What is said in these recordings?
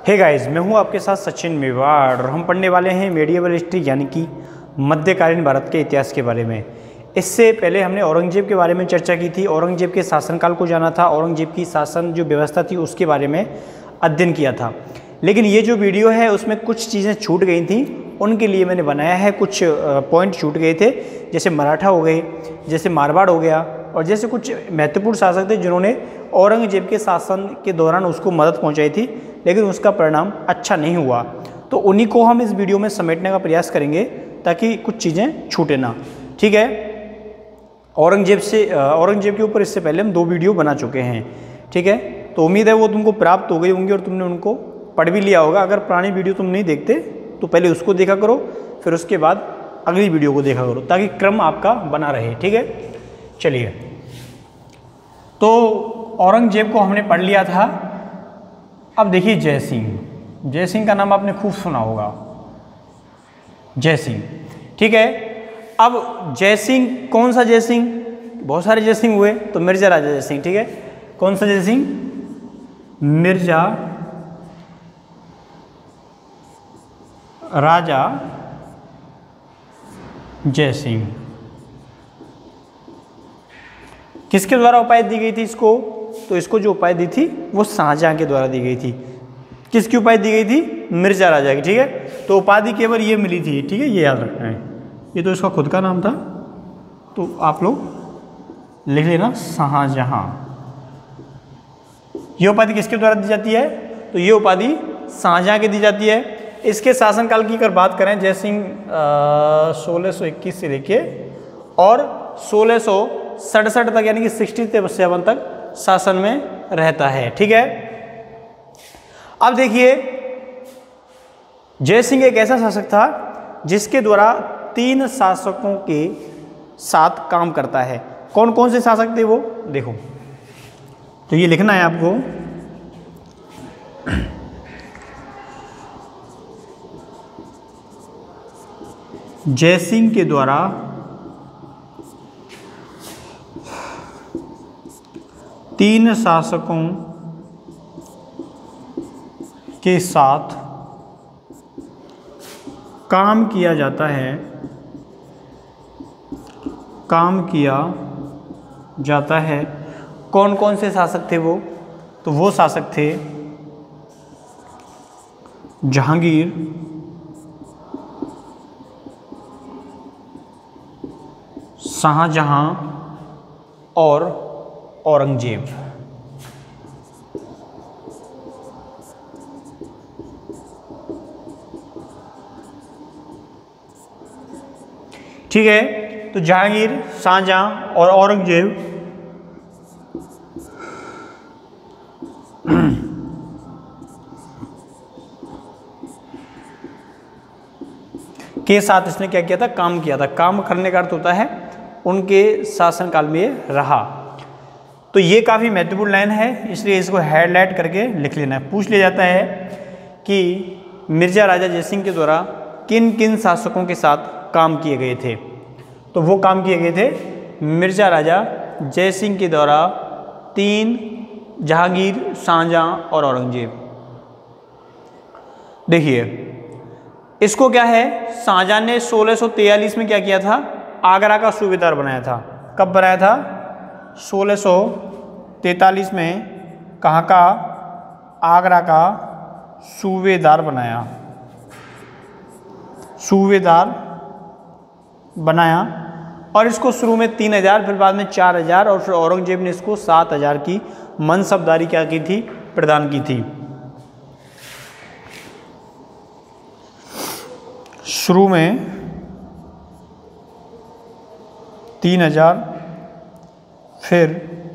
Hey guys, मैं हूं आपके साथ सचिन मेवाड़ और हम पढ़ने वाले हैं मेडिएवल हिस्ट्री यानी कि मध्यकालीन भारत के इतिहास के बारे में। इससे पहले हमने औरंगजेब के बारे में चर्चा की थी, औरंगजेब के शासनकाल को जाना था, औरंगजेब की शासन जो व्यवस्था थी उसके बारे में अध्ययन किया था। लेकिन ये जो वीडियो है उसमें कुछ चीज़ें छूट गई थी, उनके लिए मैंने बनाया है। कुछ पॉइंट छूट गए थे, जैसे मराठा हो गए, जैसे मारवाड़ हो गया, और जैसे कुछ महत्वपूर्ण शासक थे जिन्होंने औरंगजेब के शासन के दौरान उसको मदद पहुंचाई थी, लेकिन उसका परिणाम अच्छा नहीं हुआ। तो उन्हीं को हम इस वीडियो में समेटने का प्रयास करेंगे ताकि कुछ चीज़ें छूटे ना। ठीक है, औरंगजेब के ऊपर इससे पहले हम 2 वीडियो बना चुके हैं। ठीक है, तो उम्मीद है वो तुमको प्राप्त हो गई होंगी और तुमने उनको पढ़ भी लिया होगा। अगर पुरानी वीडियो तुम नहीं देखते तो पहले उसको देखा करो, फिर उसके बाद अगली वीडियो को देखा करो, ताकि क्रम आपका बना रहे। ठीक है, चलिए। तो औरंगजेब को हमने पढ़ लिया था। अब देखिए जय सिंह का नाम आपने खूब सुना होगा, जय सिंह। ठीक है, अब जय सिंह, कौन सा जय सिंह? बहुत सारे जय सिंह हुए, तो मिर्जा राजा जय सिंह। ठीक है, कौन सा जय सिंह? मिर्जा राजा जय सिंह। किसके द्वारा उपाधि दी गई थी इसको? तो इसको जो उपाधि दी थी वो शाहजहां के द्वारा दी गई थी। किसकी उपाधि दी गई थी? मिर्जा राजा की। ठीक है, तो उपाधि केवल ये मिली थी। ठीक है, ये याद रखना है। ये तो इसका खुद का नाम था, तो आप लोग लिख लेना शाहजहां। ये उपाधि किसके द्वारा दी जाती है? तो ये उपाधि शाहजहां की दी जाती है। इसके शासनकाल की अगर बात करें, जय सिंह 1621 से लेके और 1667 तक, यानी कि 67 तक शासन में रहता है। ठीक है, अब देखिए जय सिंह एक ऐसा शासक था जिसके द्वारा 3 शासकों के साथ काम करता है। कौन कौन से शासक थे वो देखो, तो ये लिखना है आपको। जय सिंह के द्वारा 3 शासकों के साथ काम किया जाता है, कौन कौन से शासक थे वो? तो वो शासक थे जहांगीर, शाहजहां और औरंगजेब। ठीक है, तो जहांगीर, शाहजहां और औरंगजेब के साथ इसने क्या किया था? काम किया था। काम करने का अर्थ होता है उनके शासनकाल में ये रहा। तो ये काफ़ी महत्वपूर्ण लाइन है, इसलिए इसको हाईलाइट करके लिख लेना है। पूछ लिया जाता है कि मिर्जा राजा जय सिंह के द्वारा किन किन शासकों के साथ काम किए गए थे? तो वो काम किए गए थे मिर्जा राजा जय सिंह के द्वारा 3, जहांगीर, शाहजहां और औरंगजेब। देखिए इसको क्या है, शाहजहां ने 1643 में क्या किया था? आगरा का सूबेदार बनाया था। कब बनाया था? 1643 में। कहाँ का? आगरा का सूबेदार बनाया। और इसको शुरू में 3000, फिर बाद में 4000, और फिर औरंगजेब ने इसको 7000 की मनसबदारी क्या की थी? प्रदान की थी। शुरू में 3000, फिर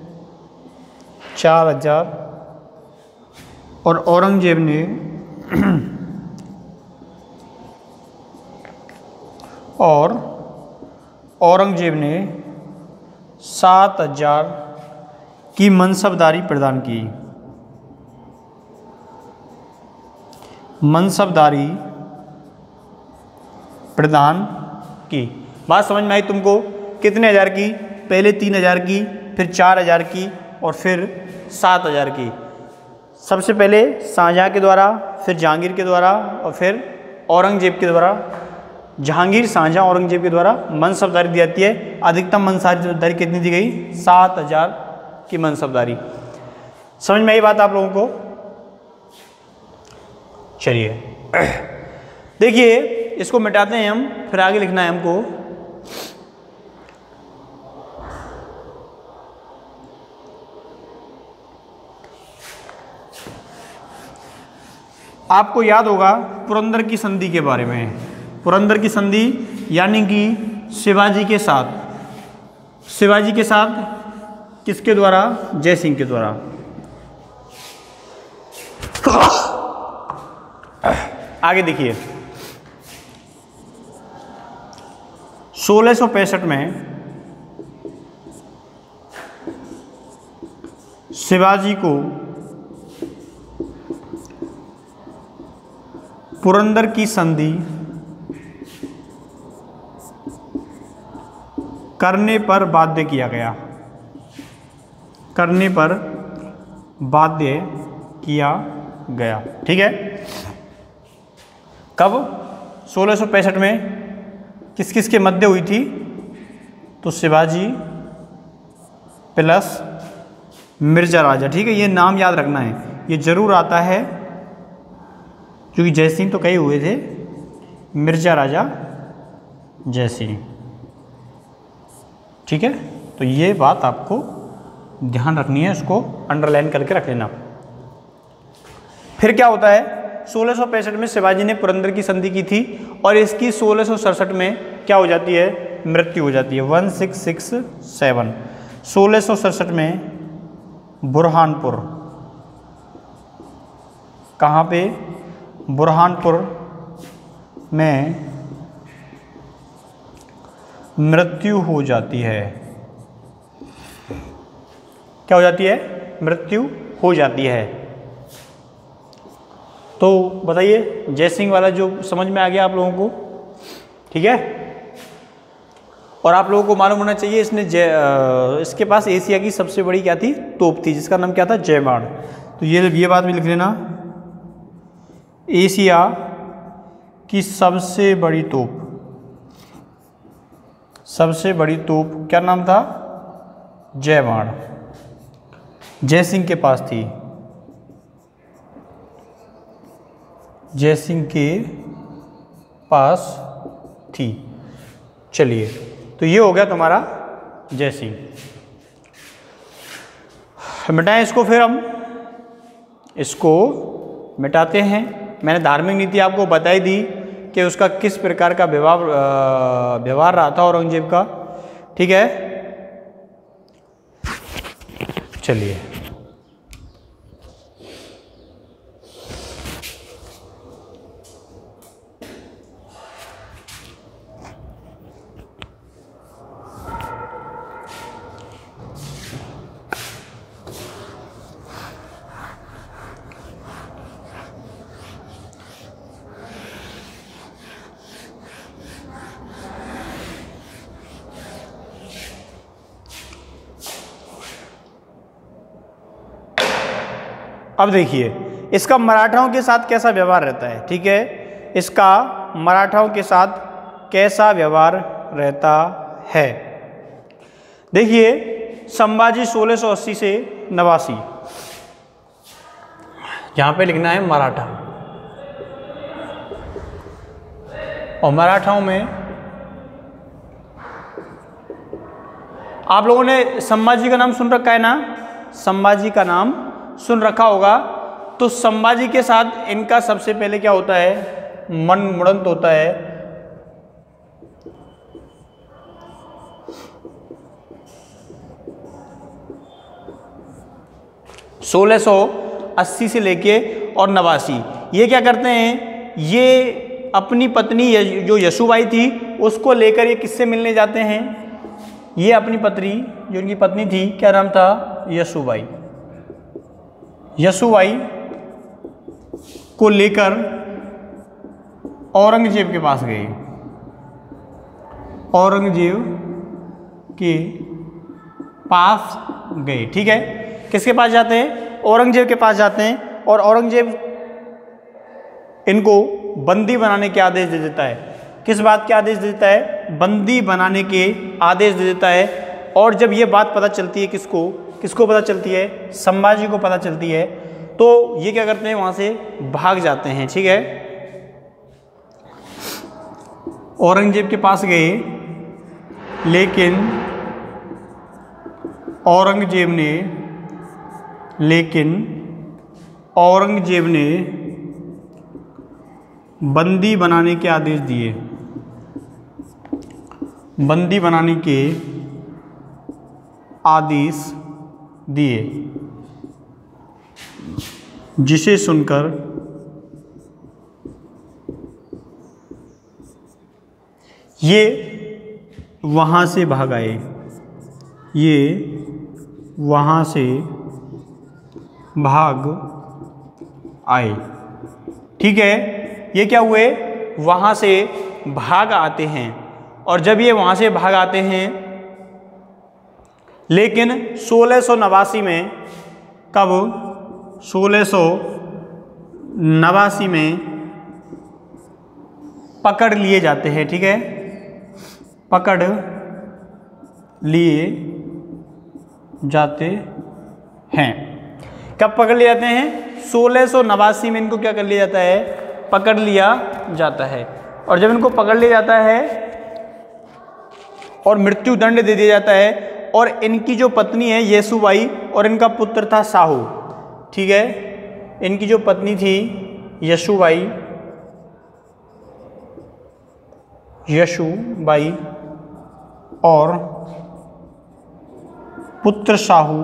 4000, और औरंगजेब ने औरंगजेब ने 7000 की मनसबदारी प्रदान की। मनसबदारी प्रदान की। बात समझ में आई तुमको? कितने हज़ार की? पहले 3000 की, फिर 4000 की और फिर 7000 की। सबसे पहले शाहजहाँ के द्वारा, फिर जहांगीर के द्वारा और फिर औरंगजेब के द्वारा। जहांगीर, शाहजहाँ, औरंगजेब के द्वारा मनसबदारी दी जाती है। अधिकतम मनसबदारी कितनी दी गई? 7000 की मनसबदारी। समझ में आई बात आप लोगों को? चलिए देखिए, इसको मिटाते हैं हम, फिर आगे लिखना है हमको। आपको याद होगा पुरंदर की संधि के बारे में। पुरंदर की संधि यानी कि शिवाजी के साथ, शिवाजी के साथ किसके द्वारा? जय सिंह के द्वारा। आगे देखिए, 1665 में शिवाजी को पुरंदर की संधि करने पर बाध्य किया गया, करने पर बाध्य किया गया। ठीक है, कब? 1665 में किस किस के मध्य हुई थी? तो शिवाजी प्लस मिर्जा राजा। ठीक है, ये नाम याद रखना है, ये जरूर आता है क्योंकि जय सिंह तो कई हुए थे, मिर्जा राजा जय सिंह। ठीक है, तो ये बात आपको ध्यान रखनी है, उसको अंडरलाइन करके रख लेना। फिर क्या होता है? 1665 में शिवाजी ने पुरंदर की संधि की थी और इसकी 1667 में क्या हो जाती है? मृत्यु हो जाती है। 1667 1667 में बुरहानपुर, कहाँ पे? बुरहानपुर में मृत्यु हो जाती है। क्या हो जाती है? मृत्यु हो जाती है। तो बताइए, जय सिंह वाला जो समझ में आ गया आप लोगों को? ठीक है, और आप लोगों को मालूम होना चाहिए इसके पास एशिया की सबसे बड़ी क्या थी? तोप थी, जिसका नाम क्या था? जयबाण। तो ये बात भी लिख लेना, एशिया की सबसे बड़ी तोप, सबसे बड़ी तोप क्या नाम था? जयबाण। जय सिंह के पास थी, जय सिंह के पास थी। चलिए, तो ये हो गया तुम्हारा जय सिंह। मिटाएं इसको, फिर हम इसको मिटाते हैं। मैंने धार्मिक नीति आपको बताई दी कि उसका किस प्रकार का व्यवहार रहा था औरंगजेब का। ठीक है, चलिए अब देखिए, इसका मराठाओं के साथ कैसा व्यवहार रहता है। ठीक है, इसका मराठाओं के साथ कैसा व्यवहार रहता है। देखिए, संभाजी 1680 से 89, यहां पे लिखना है मराठा। और मराठाओं में आप लोगों ने संभाजी का नाम सुन रखा है ना? संभाजी का नाम सुन रखा होगा। तो संभाजी के साथ इनका सबसे पहले क्या होता है? मन मुड़ंत होता है। सोलह 1680 से लेके और 89, ये क्या करते हैं? ये अपनी पत्नी जो यशुबाई थी उसको लेकर ये किससे मिलने जाते हैं? ये अपनी पत्नी, जो उनकी पत्नी थी, क्या नाम था? यशुबाई। यशुबाई को लेकर औरंगजेब के पास गए। औरंगजेब के पास गए। ठीक है, किसके पास जाते हैं? औरंगजेब के पास जाते हैं। और औरंगजेब इनको बंदी बनाने के आदेश दे देता है। किस बात के आदेश दे देता है? बंदी बनाने के आदेश दे देता है। और जब ये बात पता चलती है किसको पता चलती है? संभाजी को पता चलती है। तो ये क्या करते हैं? वहाँ से भाग जाते हैं। ठीक है, औरंगजेब के पास गए, लेकिन औरंगजेब ने बंदी बनाने के आदेश दिए। बंदी बनाने के आदेश दिए, जिसे सुनकर ये वहाँ से भाग आए। ये वहाँ से भाग आए। ठीक है, ये क्या हुए? वहाँ से भाग आते हैं। और जब ये वहाँ से भाग आते हैं, लेकिन 1689 में, कब? 1689 में पकड़ लिए जाते हैं। ठीक है, पकड़ लिए जाते हैं। कब पकड़ लिए जाते हैं? 1689 में इनको क्या कर लिया जाता है? पकड़ लिया जाता है। और जब इनको पकड़ लिया जाता है और मृत्यु दंड दे दिया जाता है, और इनकी जो पत्नी है येसुबाई और इनका पुत्र था साहू। ठीक है, इनकी जो पत्नी थी यशुबाई और पुत्र साहू,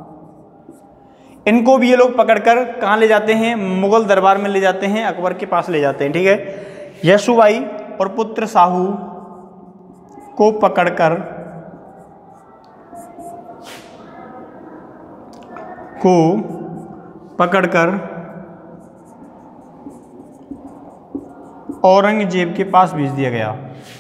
इनको भी ये लोग पकड़कर कहाँ ले जाते हैं? मुगल दरबार में ले जाते हैं, अकबर के पास ले जाते हैं। ठीक है, यशुबाई और पुत्र साहू को पकड़कर औरंगजेब के पास भेज दिया गया।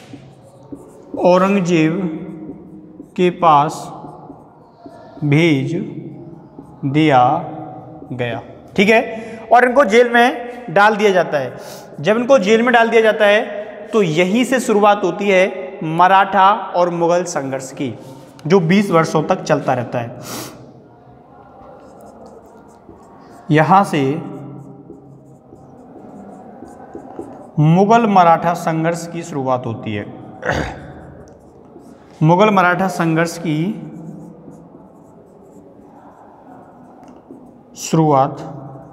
औरंगजेब के पास भेज दिया गया। ठीक है, और इनको जेल में डाल दिया जाता है। जब इनको जेल में डाल दिया जाता है, तो यहीं से शुरुआत होती है मराठा और मुगल संघर्ष की, जो 20 वर्षों तक चलता रहता है। यहां से मुगल मराठा संघर्ष की शुरुआत होती है। मुगल मराठा संघर्ष की शुरुआत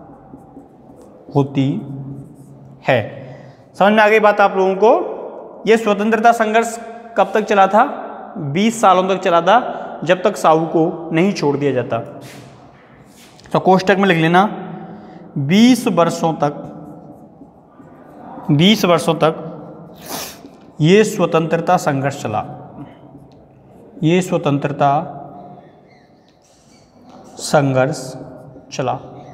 होती है। समझ में आ गई बात आप लोगों को? यह स्वतंत्रता संघर्ष कब तक चला था? 20 सालों तक चला था, जब तक साहू को नहीं छोड़ दिया जाता। तो कोष्टक में लिख लेना, 20 वर्षों तक ये स्वतंत्रता संघर्ष चला। ये स्वतंत्रता संघर्ष चला।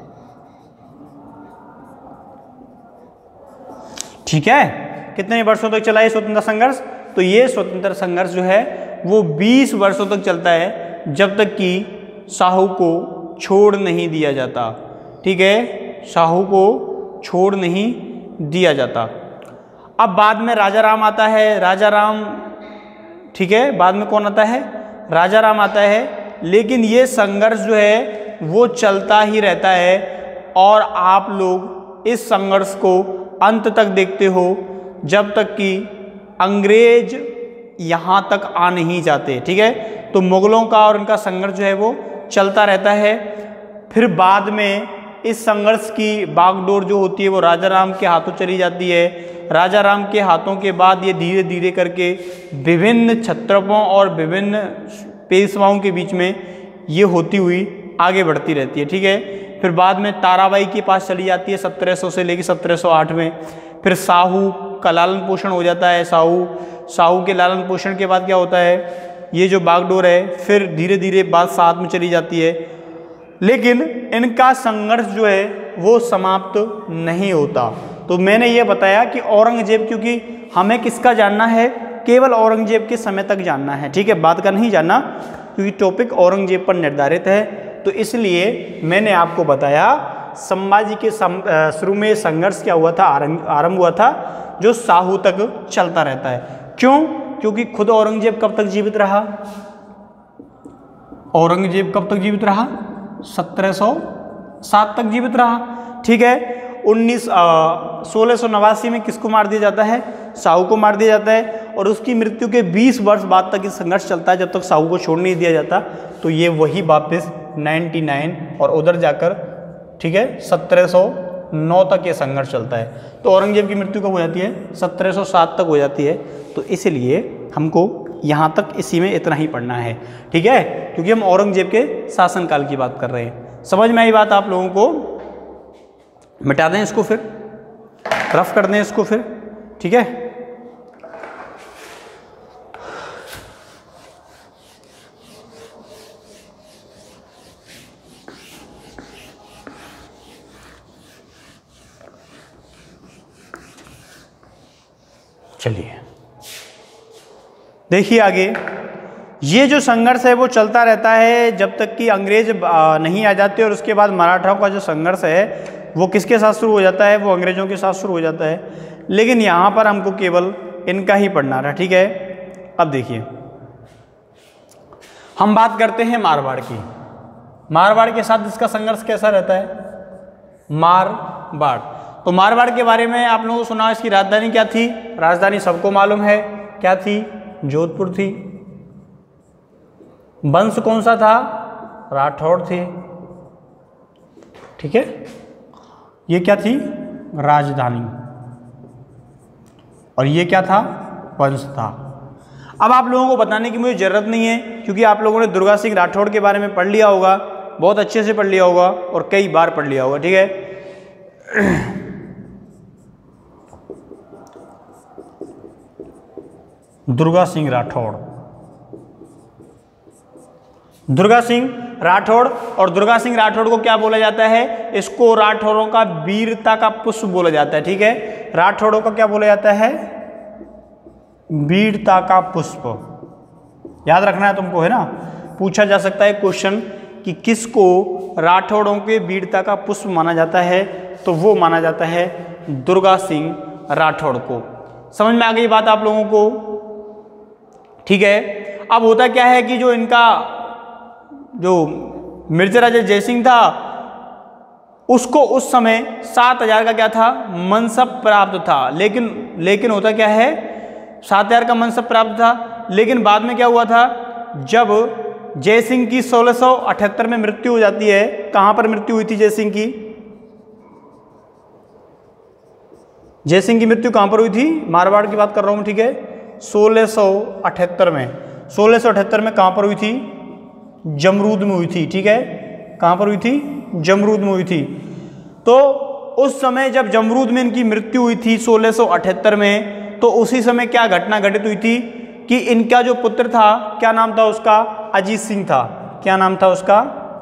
ठीक है, कितने वर्षों तक चला ये स्वतंत्रता संघर्ष? तो ये स्वतंत्रता संघर्ष जो है वो 20 वर्षों तक चलता है, जब तक कि साहू को छोड़ नहीं दिया जाता। ठीक है, साहू को छोड़ नहीं दिया जाता। अब बाद में राजा राम आता है। राजा राम, ठीक है, बाद में कौन आता है? राजा राम आता है। लेकिन ये संघर्ष जो है वो चलता ही रहता है, और आप लोग इस संघर्ष को अंत तक देखते हो, जब तक कि अंग्रेज यहाँ तक आ नहीं जाते। ठीक है, तो मुगलों का और उनका संघर्ष जो है वो चलता रहता है। फिर बाद में इस संघर्ष की बागडोर जो होती है वो राजा राम के हाथों चली जाती है। राजा राम के हाथों के बाद ये धीरे धीरे करके विभिन्न क्षत्रपों और विभिन्न पेशवाओं के बीच में ये होती हुई आगे बढ़ती रहती है। ठीक है, फिर बाद में ताराबाई के पास चली जाती है 1700 से लेकर 1708 में। फिर साहू का लालन पोषण हो जाता है। साहू के लालन पोषण के बाद क्या होता है? ये जो बागडोर है फिर धीरे धीरे बात साथ में चली जाती है, लेकिन इनका संघर्ष जो है वो समाप्त नहीं होता। तो मैंने ये बताया कि औरंगजेब, क्योंकि हमें किसका जानना है? केवल औरंगजेब के समय तक जानना है। ठीक है, बाद का नहीं जानना, क्योंकि टॉपिक औरंगजेब पर निर्धारित है। तो इसलिए मैंने आपको बताया संभाजी के शुरू में संघर्ष क्या हुआ था, आरंभ हुआ था, जो साहू तक चलता रहता है। क्यों? क्योंकि खुद औरंगजेब कब तक जीवित रहा? औरंगजेब कब तक जीवित रहा? 1707 तक जीवित रहा। ठीक है। 1689 में किसको मार दिया जाता है? साहू को मार दिया जाता है। और उसकी मृत्यु के 20 वर्ष बाद तक ये संघर्ष चलता है, जब तक साहू को छोड़ नहीं दिया जाता। तो ये वही वापस 99 और उधर जाकर, ठीक है, 1709 तक ये संघर्ष चलता है। तो औरंगजेब की मृत्यु कब हो जाती है? 1707 तक हो जाती है। तो इसलिए हमको यहाँ तक इसी में इतना ही पढ़ना है, ठीक है, क्योंकि हम औरंगजेब के शासनकाल की बात कर रहे हैं। समझ में आई बात आप लोगों को? मिटा दें इसको, फिर रफ कर दें इसको फिर, ठीक है। चलिए देखिए आगे, ये जो संघर्ष है वो चलता रहता है जब तक कि अंग्रेज नहीं आ जाते। और उसके बाद मराठाओं का जो संघर्ष है वो किसके साथ शुरू हो जाता है? वो अंग्रेजों के साथ शुरू हो जाता है। लेकिन यहाँ पर हमको केवल इनका ही पढ़ना रहा, ठीक है। अब देखिए, हम बात करते हैं मारवाड़ की। मारवाड़ के साथ इसका संघर्ष कैसा रहता है? मारवाड़, तो मारवाड़ के बारे में आप लोगों को सुना, इसकी राजधानी क्या थी? राजधानी सबको मालूम है, क्या थी? जोधपुर थी। वंश कौन सा था? राठौड़ थे, ठीक है। ये क्या थी? राजधानी। और ये क्या था? वंश था। अब आप लोगों को बताने की मुझे जरूरत नहीं है, क्योंकि आप लोगों ने दुर्गा सिंह राठौड़ के बारे में पढ़ लिया होगा, बहुत अच्छे से पढ़ लिया होगा और कई बार पढ़ लिया होगा, ठीक है। दुर्गा सिंह राठौड़, दुर्गा सिंह राठौड़। और दुर्गा सिंह राठौड़ को क्या बोला जाता है? इसको राठौरों का वीरता का पुष्प बोला जाता है, ठीक है। राठौरों का क्या बोला जाता है? वीरता का पुष्प। याद रखना है तुमको, है ना। पूछा जा सकता है क्वेश्चन कि किसको राठौरों के वीरता का पुष्प माना जाता है, तो वो माना जाता है दुर्गा सिंह राठौड़ को। समझ में आ गई बात आप लोगों को, ठीक है। अब होता क्या है कि जो इनका जो मिर्जा राजा जयसिंह था, उसको उस समय 7000 का क्या था? मनसब प्राप्त था। लेकिन होता क्या है, 7000 का मनसब प्राप्त था। लेकिन बाद में क्या हुआ था, जब जयसिंह की 1678 में मृत्यु हो जाती है। कहाँ पर मृत्यु हुई थी जयसिंह की? जयसिंह की मृत्यु कहाँ पर हुई थी? मारवाड़ की बात कर रहा हूँ, ठीक है। 1678 में, 1678 में कहाँ पर हुई थी? जमरूद में हुई थी, ठीक है। कहाँ पर हुई थी? जमरूद में हुई थी। तो उस समय जब जमरूद में इनकी मृत्यु हुई थी 1678 में, तो उसी समय क्या घटना घटित हुई थी कि इनका जो पुत्र था, क्या नाम था उसका? अजीत सिंह था। क्या नाम था उसका?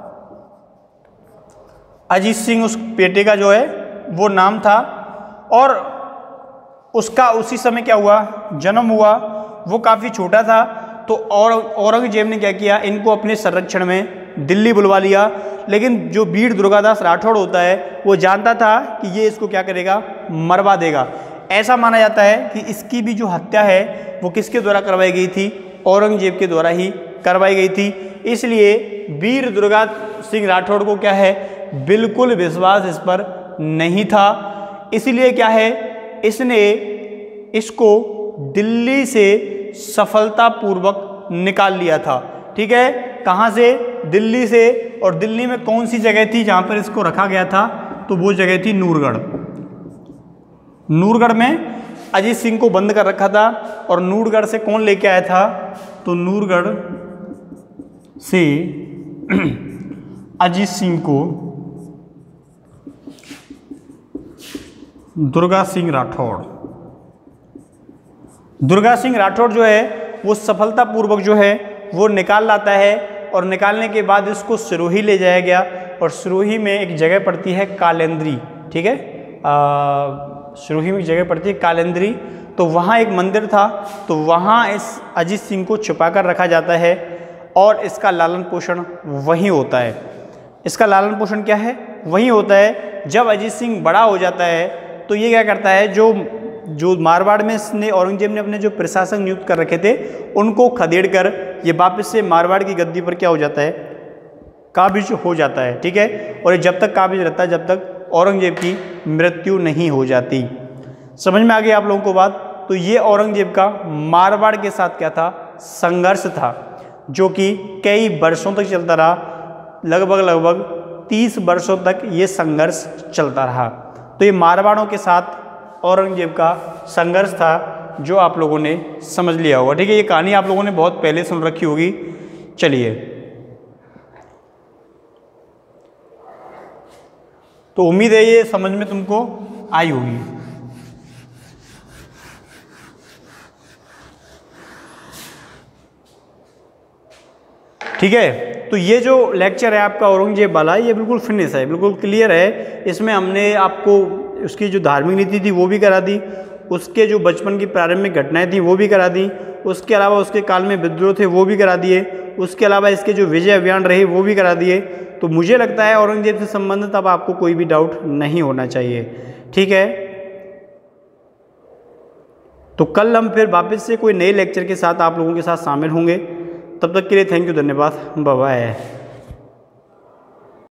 अजीत सिंह उस बेटे का जो है वो नाम था। और उसका उसी समय क्या हुआ? जन्म हुआ। वो काफ़ी छोटा था। तो औरंगजेब ने क्या किया? इनको अपने संरक्षण में दिल्ली बुलवा लिया। लेकिन जो वीर दुर्गादास राठौड़ होता है वो जानता था कि ये इसको क्या करेगा? मरवा देगा। ऐसा माना जाता है कि इसकी भी जो हत्या है वो किसके द्वारा करवाई गई थी? औरंगजेब के द्वारा ही करवाई गई थी। इसलिए वीर दुर्गा सिंह राठौड़ को क्या है? बिल्कुल विश्वास इस पर नहीं था। इसलिए क्या है, इसने इसको दिल्ली से सफलतापूर्वक निकाल लिया था, ठीक है। कहाँ से? दिल्ली से। और दिल्ली में कौन सी जगह थी जहाँ पर इसको रखा गया था? तो वो जगह थी नूरगढ़। नूरगढ़ में अजीत सिंह को बंद कर रखा था। और नूरगढ़ से कौन लेके आया था? तो नूरगढ़ से अजीत सिंह को दुर्गा सिंह राठौड़ जो है वो सफलतापूर्वक जो है वो निकाल लाता है। और निकालने के बाद इसको सिरोही ले जाया गया। और सिरोही में एक जगह पड़ती है कालेंद्री, ठीक है। सिरोही में एक जगह पड़ती है कालेंद्री। तो वहाँ एक मंदिर था। तो वहाँ इस अजीत सिंह को छुपा कर रखा जाता है और इसका लालन पोषण वहीं होता है। इसका लालन पोषण क्या है? वहीं होता है। जब अजीत सिंह बड़ा हो जाता है तो ये क्या करता है, जो मारवाड़ में इसने औरंगजेब ने अपने जो प्रशासक नियुक्त कर रखे थे उनको खदेड़ कर ये वापस से मारवाड़ की गद्दी पर क्या हो जाता है, काबिज हो जाता है। ठीक है, और ये जब तक काबिज रहता है जब तक औरंगजेब की मृत्यु नहीं हो जाती। समझ में आ गई आप लोगों को बात। तो ये औरंगजेब का मारवाड़ के साथ क्या था, संघर्ष था, जो कि कई वर्षों तक चलता रहा। लगभग 30 वर्षों तक ये संघर्ष चलता रहा। तो ये मारवाड़ों के साथ औरंगजेब का संघर्ष था, जो आप लोगों ने समझ लिया होगा। ठीक है, ये कहानी आप लोगों ने बहुत पहले सुन रखी होगी। चलिए, तो उम्मीद है ये समझ में तुमको आई होगी। ठीक है, तो ये जो लेक्चर है आपका औरंगजेब वाला, ये बिल्कुल फिनिश है, बिल्कुल क्लियर है। इसमें हमने आपको उसकी जो धार्मिक नीति थी वो भी करा दी, उसके जो बचपन की प्रारंभिक घटनाएं थी वो भी करा दी, उसके अलावा उसके काल में विद्रोह थे वो भी करा दिए, उसके अलावा इसके जो विजय अभियान रहे वो भी करा दिए। तो मुझे लगता है औरंगजेब से संबंधित अब आपको कोई भी डाउट नहीं होना चाहिए। ठीक है, तो कल हम फिर वापस से कोई नए लेक्चर के साथ आप लोगों के साथ शामिल होंगे। तब तक के लिए थैंक यू, धन्यवाद, बाय बाय।